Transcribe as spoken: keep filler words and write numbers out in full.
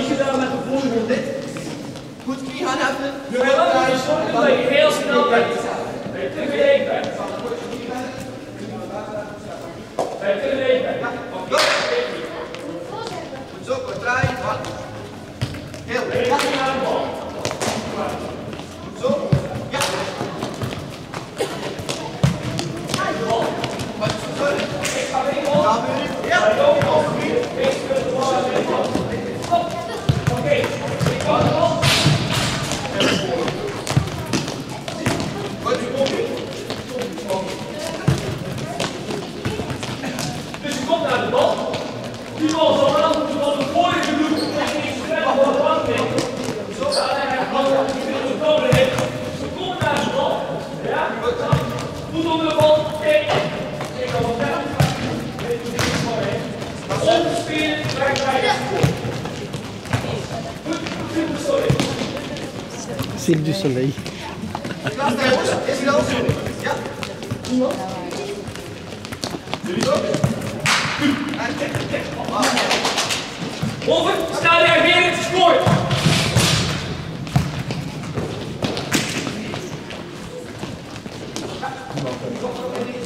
gedaan met de voorgrond. Dit. Goed knie gaan even. Nu helemaal niet stoppen dat je heel snel bent. Dat je tegelijk bent. Dat je tegelijk bent. Goed zo, kort draaien. Heel goed. Ja. Naar de bal. Goed zo. Ja. Wat is het zo? Ik ga weer op. Gaan we nu? Ja. Ik ga weer op. Ik ga de bal aan de bal. Oké. Ik ga de bal. Dus je komt naar de bal. Die bal zal wel moeten van de vorige doel. En je spreekt van de bank mee. Zo gaat hij naar de bal. Je wilt het komen heeft. Ze komen naar de bal. Ja? Voet onder de bal. Kijk. Kijk al wat verder. Weet je niet van heen. Omspelen. Kijk bij de spoor. Goed. Goed. Sorry. Cirque du Soleil. Is hij al? Ja. Iemand? Jullie ook? Over, snel reageren, het is mooi. Ja.